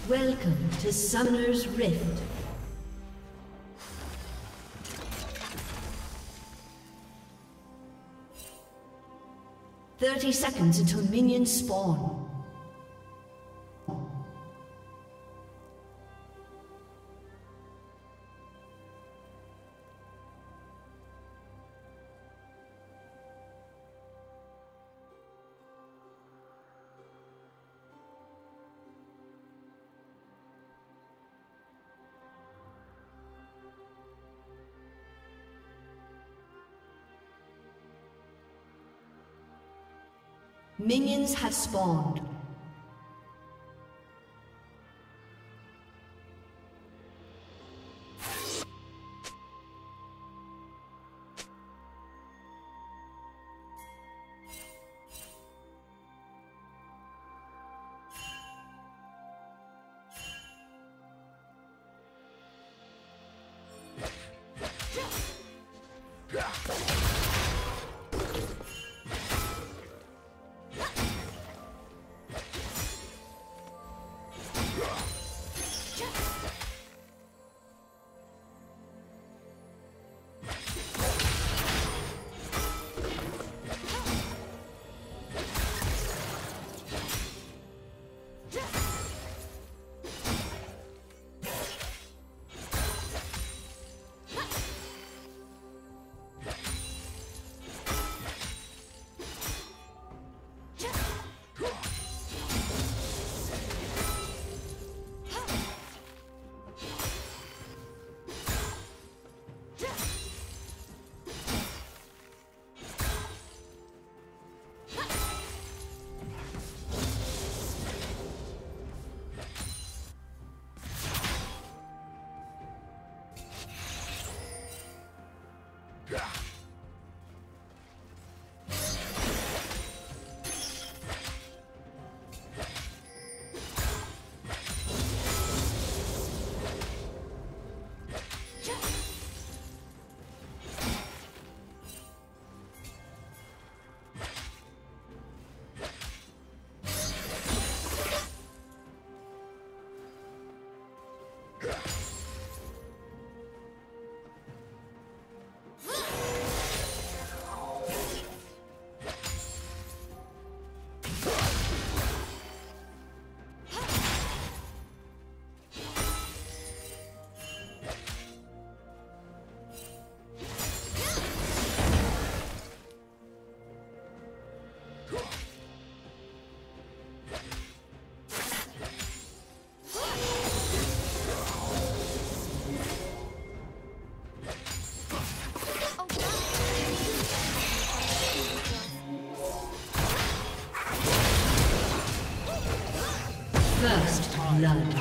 Welcome to Summoner's Rift. "30 seconds until minions spawn. Minions have spawned. First blood.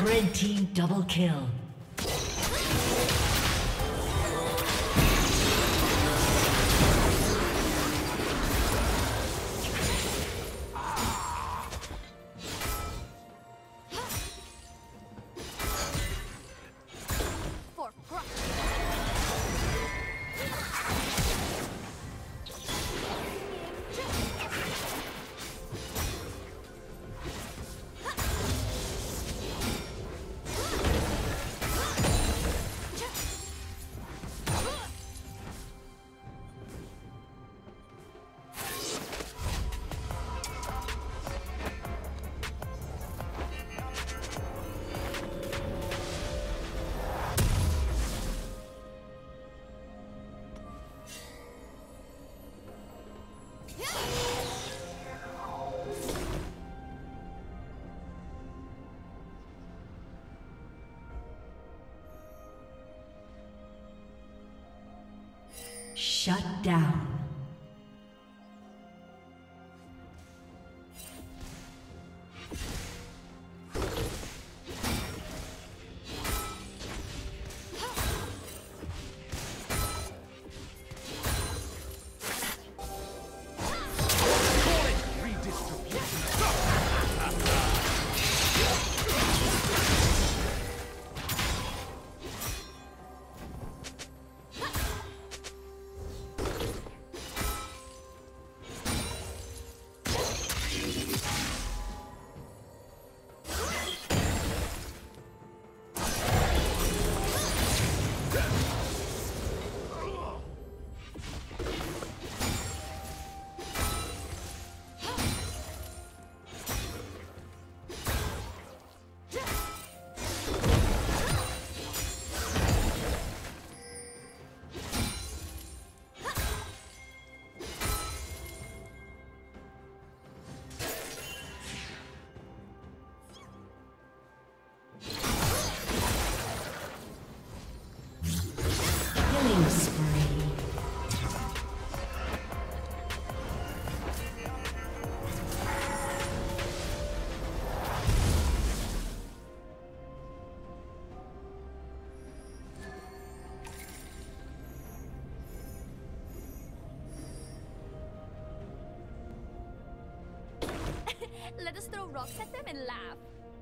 Red team double kill. Shut down. Let us throw rocks at them and laugh.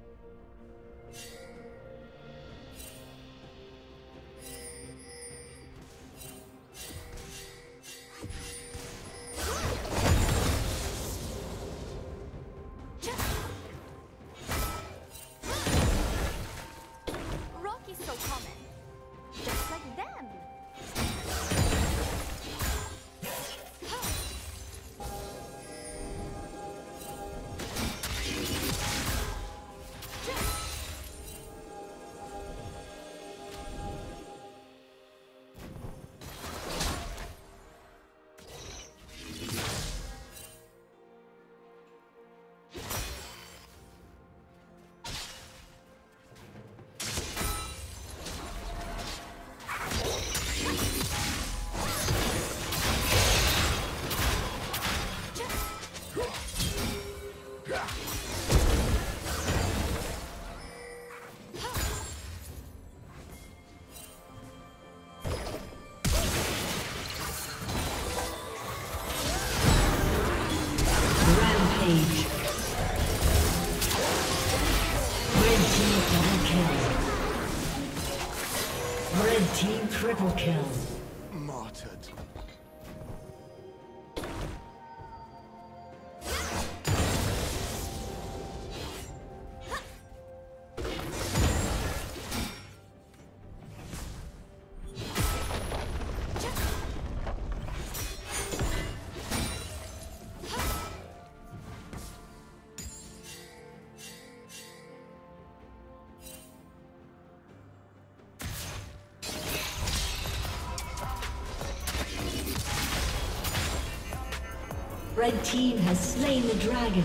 Rock is so common, just like them. Rampage. Red team double kill. Red team triple kill. Martyred. Red team has slain the dragon.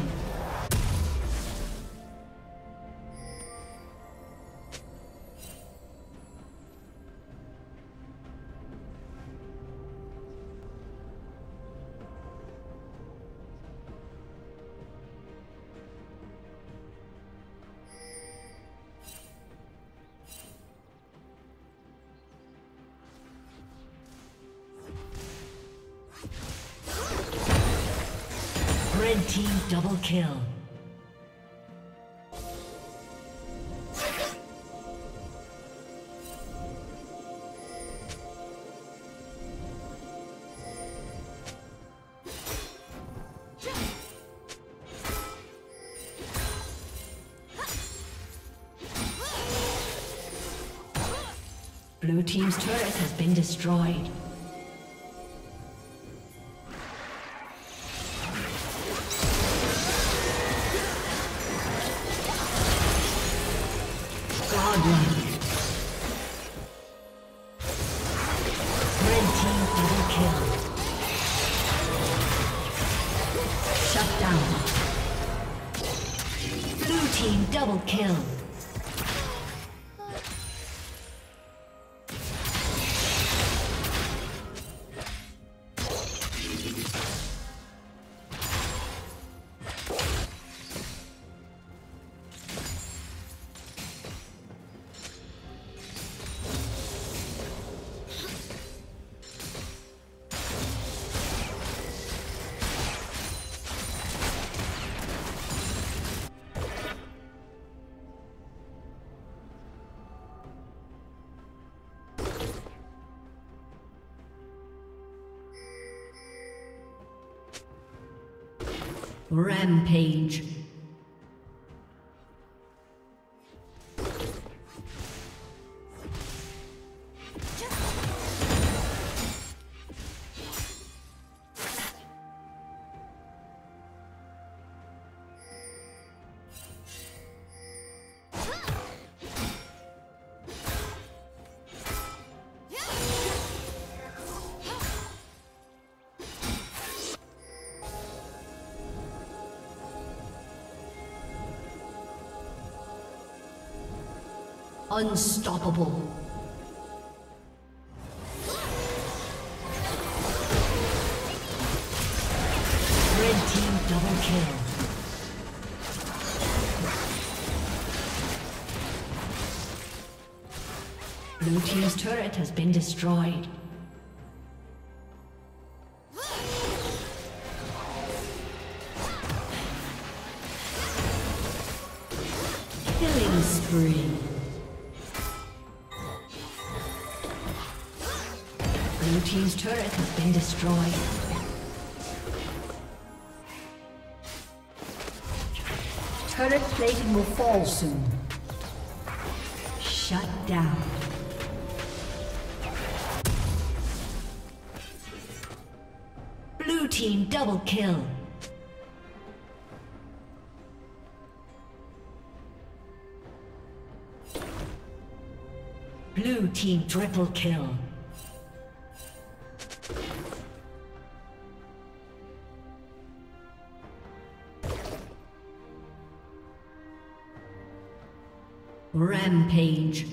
Red team double kill. Blue team's turret has been destroyed. Godlike. Red team double kill. Shut down. Blue team double kill. Rampage. Unstoppable. Red team double kill. Blue team's turret has been destroyed. Killing spree. Blue team's turret has been destroyed. Turret plating will fall soon. Shut down. Blue team double kill. Blue team triple kill. Rampage.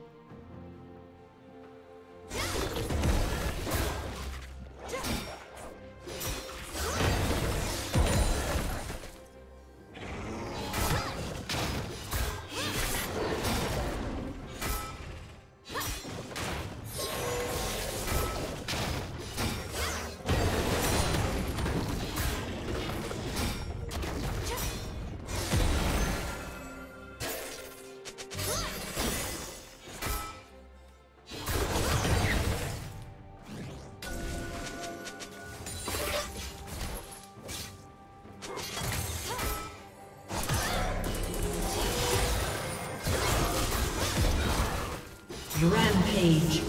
Rampage.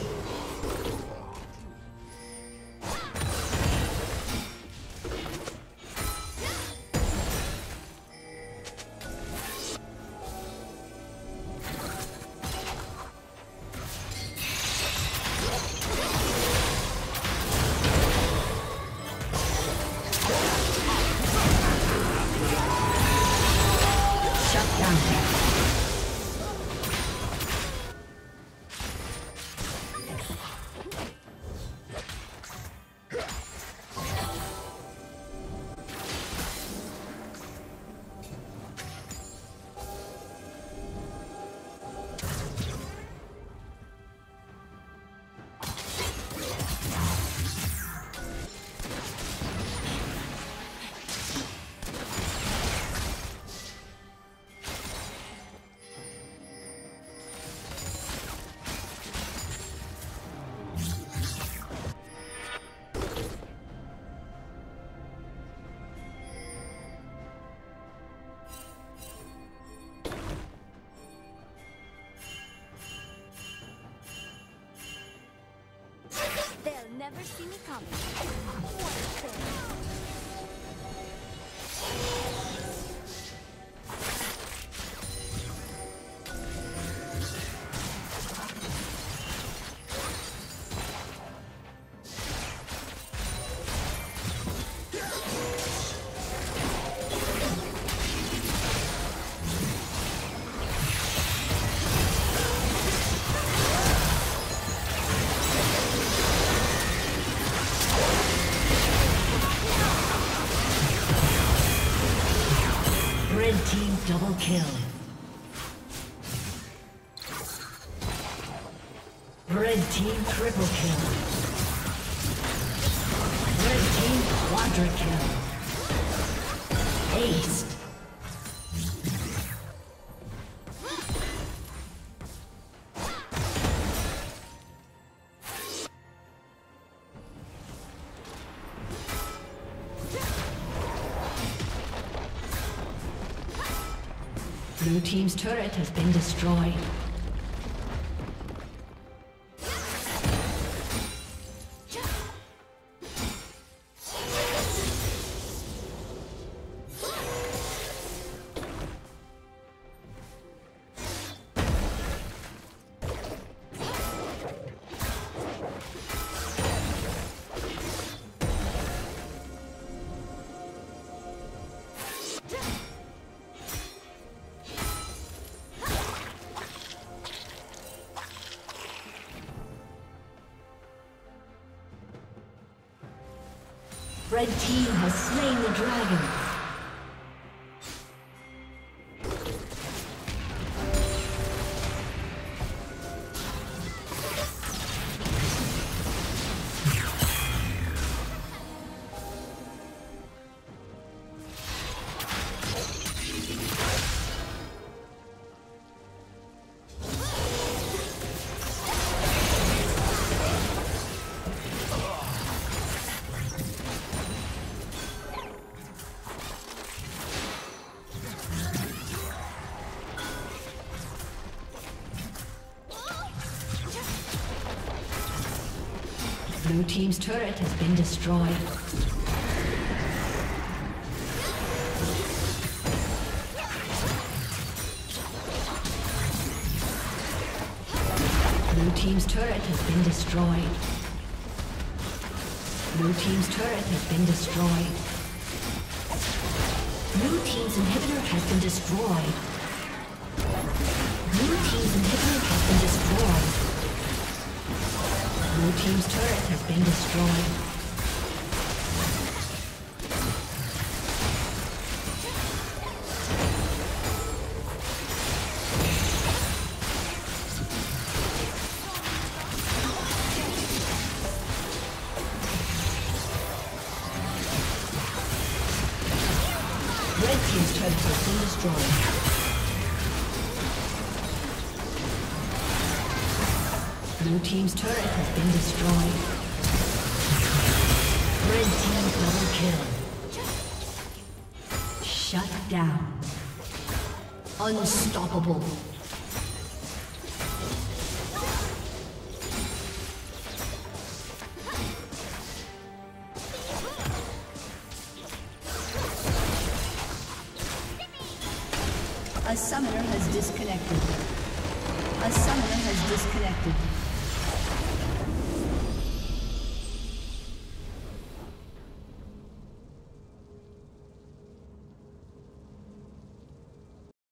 never see me coming. What a shame. Red team double kill. Red team triple kill. Red team quadra kill. Ace. Blue team's turret has been destroyed. Red team has slain the dragon. Blue team's turret has been destroyed. Blue team's turret has been destroyed. Blue team's turret has been destroyed. Blue team's inhibitor has been destroyed. Blue team's inhibitor has been destroyed. Blue team's turret has been destroyed. Red team's turret has been destroyed. Blue team's turret has been destroyed. Red team double kill. Shut down. Unstoppable. A summoner has disconnected. A summoner has disconnected.